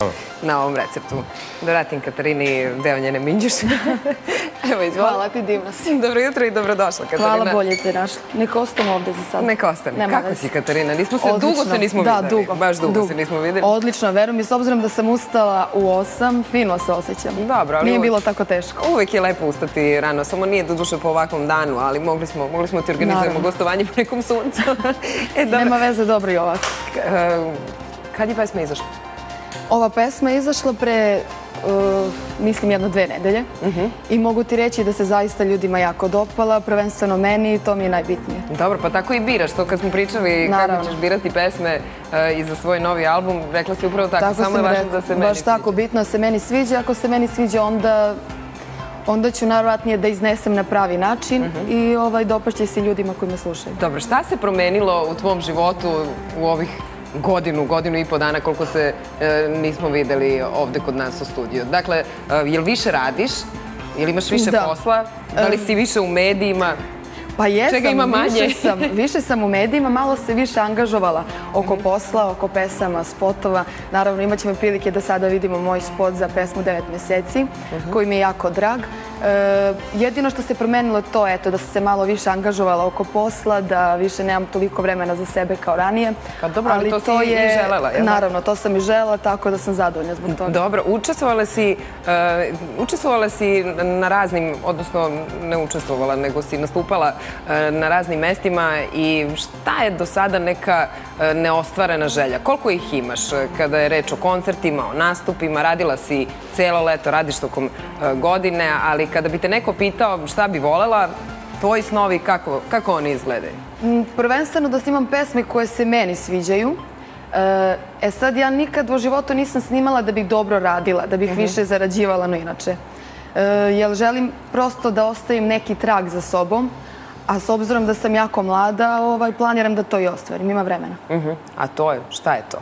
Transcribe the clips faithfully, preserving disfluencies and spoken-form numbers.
na ovom receptu. Da vratim Katarini deo njene minđuše. Evo, izvoli. Hvala ti, divna si. Dobro jutro i dobrodošla, Katarina. Hvala, bolje te našli. Neka ostamo ovde za sad. Neka ostane. Kako si, Katarina? Nismo se, dugo se nismo videli. Da, dugo. Baš dugo se nismo videli. Odlično, verujem i s obzirom da sam ustala u osam, fino se osjećam. Dobro, ali nije bilo tako teško. Uvijek je lepo ustati rano, samo nije do duše po ovakvom danu, ali mogli smo, mogli smo ti organizujemo gostovanje po nekom suncu. Nema veze, dobro i ovako. Kad je pesma izašla? Ova pesma je izašla pre, mislim, jedno dve nedelje i mogu ti reći da se zaista ljudima jako dopala, prvenstveno meni i to mi je najbitnije. Dobro, pa tako i biraš. To kad smo pričali kako ćeš birati pesme i za svoj novi album, rekla si upravo tako, samo je važno da se meni sviđa. Baš tako, bitno da se meni sviđa. Ako se meni sviđa, onda onda ću naravno da iznesem na pravi način i dopašće se ljudima koji me slušaju. Dobro, šta se promenilo u tvom životu u ovih godinu, godinu i po dana koliko se nismo videli ovde kod nas u studiju? Dakle, je li više radiš? Je li imaš više posla? Da li si više u medijima? Pa jesam, više sam u medijima, malo se više angažovala oko posla, oko pesama, spotova. Naravno, imat ćemo prilike da sada vidimo moj spot za pesmu devet meseci, koji mi je jako drag. Jedino što se promenilo je to, eto, da sam se malo više angažovala oko posla, da više nemam toliko vremena za sebe kao ranije. Pa dobro, ali to si i želela, jel? Naravno, to sam i želela, tako da sam zadovoljna zbog toga. Dobro, učestvovala si na raznim, odnosno ne učestvovala, nego si nastupala na raznim mestima i šta je do sada neka neostvarena želja? Koliko ih imaš kada je reč o koncertima, o nastupima? Radila si celo leto, radiš tokom godine, ali kada bi te neko pitao šta bi volela, tvoji snovi, kako oni izgledaju? Prvenstveno da snimam pesme koje se meni sviđaju. E sad, ja nikad u životu nisam snimala da bih dobro radila, da bih više zarađivala, no inače. Jer želim prosto da ostavim neki trag za sobom, a s obzirom da sam jako mlada, planiram da to i ostvarim. Ima vremena. A to je, šta je to?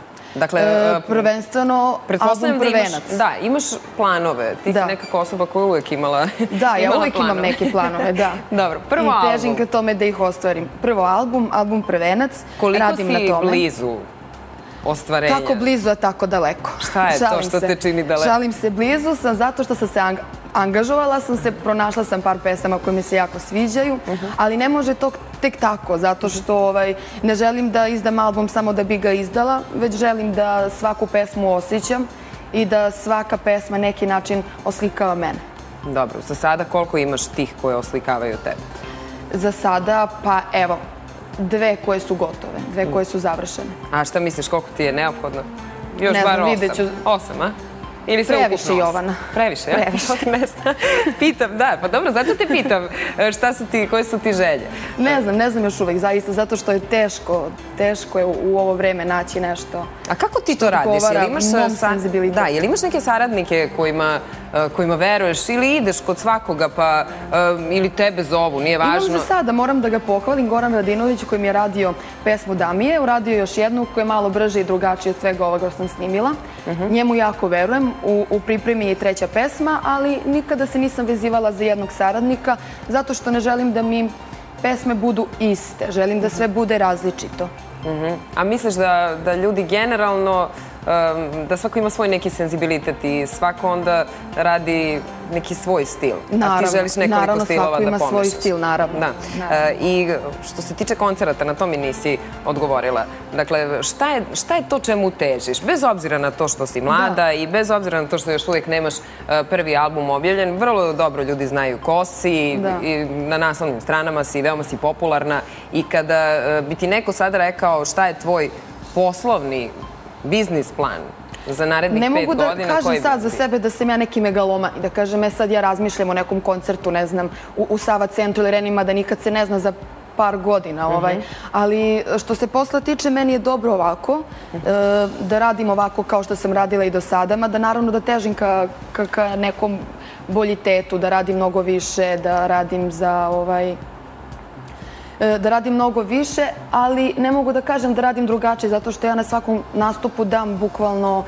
Prvenstveno album Prvenac. Da, imaš planove. Ti si nekako osoba koja uvijek imala planove. Da, ja uvijek imam neke planove, da. Dobro, prvo album. I težim ka tome da ih ostvarim. Prvo album, album Prvenac, radim na tome. Koliko si blizu ostvarenja? Tako blizu, a tako daleko. Šta je to što te čini daleko? Šalim se, blizu sam zato što sam se angažovala sam se, pronašla sam par pesama koje mi se jako sviđaju, ali ne može to tek tako, zato što ne želim da izdam album samo da bi ga izdala, već želim da svaku pesmu osjećam i da svaka pesma neki način oslikava mene. Dobro, za sada koliko imaš tih koje oslikavaju tebe? Za sada, pa evo, dve koje su gotove, dve koje su završene. A šta misliš, koliko ti je neophodno? Još bar osam. Osam, a? Previše, Jovana. Previše, ja? Ne znam. Pitam, da, pa dobro, zato te pitam šta su ti, koje su ti želje. Ne znam, ne znam još uvek, zaista, zato što je teško, teško je u ovo vreme naći nešto. A kako ti to radiš? Odgovara mom senzibilitetu. Da, je li imaš neke saradnike kojima veruješ ili ideš kod svakoga pa ili tebe zovu, nije važno? Imam za sada, moram da ga pohvalim, Goran Radinović koji mi je radio pesmu Damije, uradio još jednu koja je malo brže i drugačije od svega ovoga što sam snimila. Njemu jako verujem. U pripremi je treća pesma, ali nikada se nisam vezivala za jednog saradnika, zato što ne želim da mi pesme budu iste. Želim da sve bude različito. A misliš da ljudi generalno, da svako ima svoj neki senzibilitet i svako onda radi neki svoj stil, a ti želiš nekoliko stilova da pomešaš? Naravno, svako ima svoj stil, naravno. I što se tiče koncerata, na to mi nisi odgovorila. Dakle, šta je to čemu težiš? Bez obzira na to što si mlada i bez obzira na to što još uvijek nemaš prvi album objavljen, vrlo dobro ljudi znaju ko si, na naslovnim stranama si, veoma si popularna i kada bi ti neko sada rekao šta je tvoj poslovni biznis plan za narednih pet godina? Ne mogu da kažem sad za sebe da sam ja neki megaloman i da kažem, e sad ja razmišljam o nekom koncertu, ne znam, u Sava centru ili Renima, da nikad se ne zna za par godina. Ali što se posla tiče, meni je dobro ovako, da radim ovako kao što sam radila i do sada, da naravno da težim ka nekom boljitetu, da radim mnogo više, da radim za ovaj... da radim mnogo više, ali ne mogu da kažem da radim drugačije, zato što ja na svakom nastupu dam bukvalno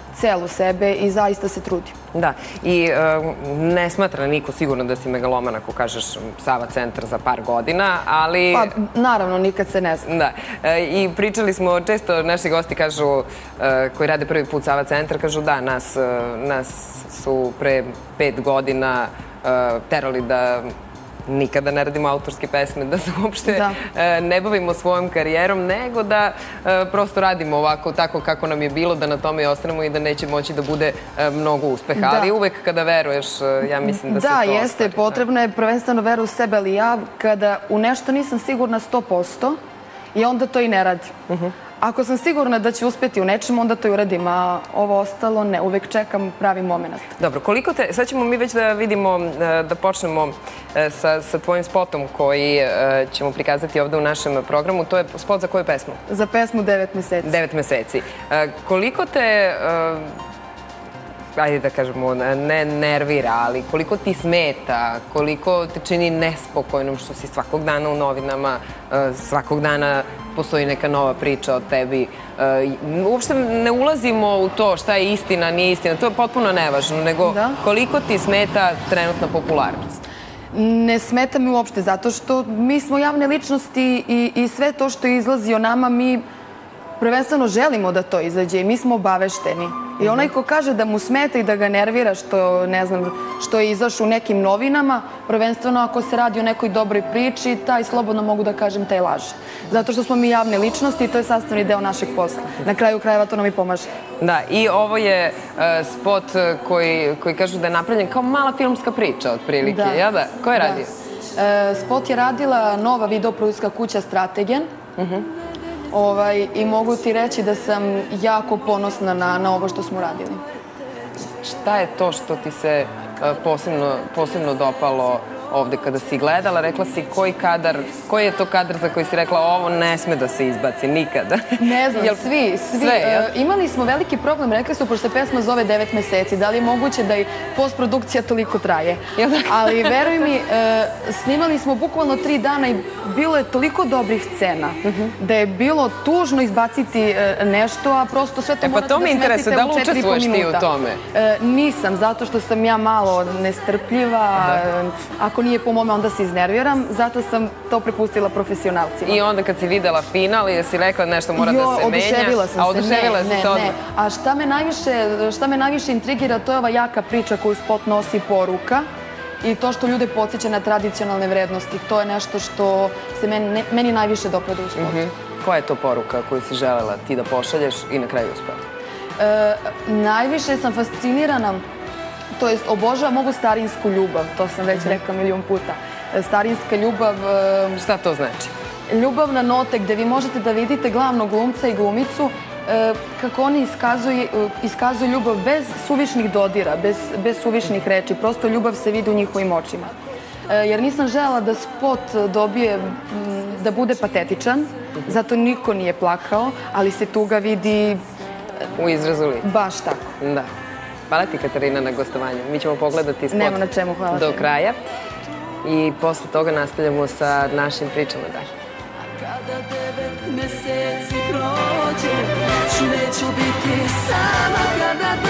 celu sebe i zaista se trudim. Da, i ne smatra niko sigurno da si megaloman ako kažeš Sava centar za par godina, ali... Pa, naravno, nikad se ne zna. Da, i pričali smo, često naši gosti kažu, koji rade prvi put Sava centar, kažu da, nas su pre pet godina terali da nikada ne radimo autorske pesme, da se uopšte ne bavimo svojom karijerom, nego da prosto radimo ovako, tako kako nam je bilo, da na tome i ostanemo i da neće moći da bude mnogo uspeha. Ali uvek kada veruješ, ja mislim da se to ostvari. Da, jeste, potrebno je prvenstveno veru u sebe, ali ja kada u nešto nisam sigurna sto posto i onda to i ne radim. Ako sam sigurna da ću uspjeti u nečemu, onda to i uradim, a ovo ostalo ne, uvek čekam pravi moment. Dobro, koliko te, sad ćemo mi već da vidimo, da počnemo sa tvojim spotom koji ćemo prikazati ovde u našem programu. To je spot za koju pesmu? Za pesmu Devet meseci. Devet meseci. Koliko te, ajde da kažemo, ne nervira, ali koliko ti smeta, koliko te čini nespokojnom što si svakog dana u novinama, svakog dana postoji neka nova priča o tebi. Uopšte ne ulazimo u to šta je istina, nije istina, to je potpuno nevažno, nego koliko ti smeta trenutna popularnost? Ne smeta mi uopšte, zato što mi smo javne ličnosti i sve to što izlazi o nama, mi prvenstveno želimo da to izađe i mi smo obavešteni. I onaj ko kaže da mu smeta i da ga nervira što, ne znam, što je izašao u nekim novinama, prvenstveno ako se radi o nekoj dobroj priči, taj, slobodno mogu da kažem, taj laže. Zato što smo mi javne ličnosti i to je sastavni deo našeg posla. Na kraju krajeva to nam i pomaže. Da, i ovo je spot koji kažu da je napravljen kao mala filmska priča, otprilike, jel da? Ko je radio? Spot je radila nova videoprodukcijska kuća Strategen. I mogu ti reći da sam jako ponosna na ovo što smo radili. Šta je to što ti se posebno dopalo ovde kada si gledala? Rekla si koji kadar, koji je to kadar za koji si rekla ovo ne sme da se izbaci nikada? Ne znam, svi, svi. Imali smo veliki problem, rekli su, pošto se pesma zove Devet meseci, da li je moguće da i postprodukcija toliko traje? Ali veruj mi, snimali smo bukvalno tri dana i bilo je toliko dobrih scena da je bilo tužno izbaciti nešto, a prosto sve to morate da smestite u četiri i po minuta. Pa to mi interesuje, da li učestvuješ ti u tome? Nisam, zato što sam ja malo nestrpljiva. Ako nije po mome, onda se iznerviram. Zato sam to prepustila profesionalcima. I onda kad si videla final, jesi rekla nešto mora da se menja? Jo, oduševila sam se. A oduševila si se odmah? A šta me najviše intrigira, to je ova jaka priča koju spot nosi, poruka. I to što ljude podsjeća na tradicionalne vrednosti. To je nešto što se meni najviše dopada u spotu. Koja je to poruka koju si želela ti da pošalješ i na kraju uspela? Najviše sam fascinirana, to jest obožavam mogu starinsku ljubav, to sam već rekla milion puta. Starinska ljubav... Šta to znači? Ljubavna note gde vi možete da vidite glavnog glumca i glumicu kako oni iskazuju ljubav bez suvišnih dodira, bez suvišnih reči. Prosto ljubav se vidi u njihovim očima. Jer nisam želela da spot dobije, da bude patetičan, zato niko nije plakao, ali se tuga vidi... U izrazu lica. Baš tako. Da. Hvala ti, Katarina, na gostovanju. Mi ćemo pogledati spot do kraja i posle toga nastavljamo sa našim pričama dalje. Kada devet meseci prođe, neću biti sama kada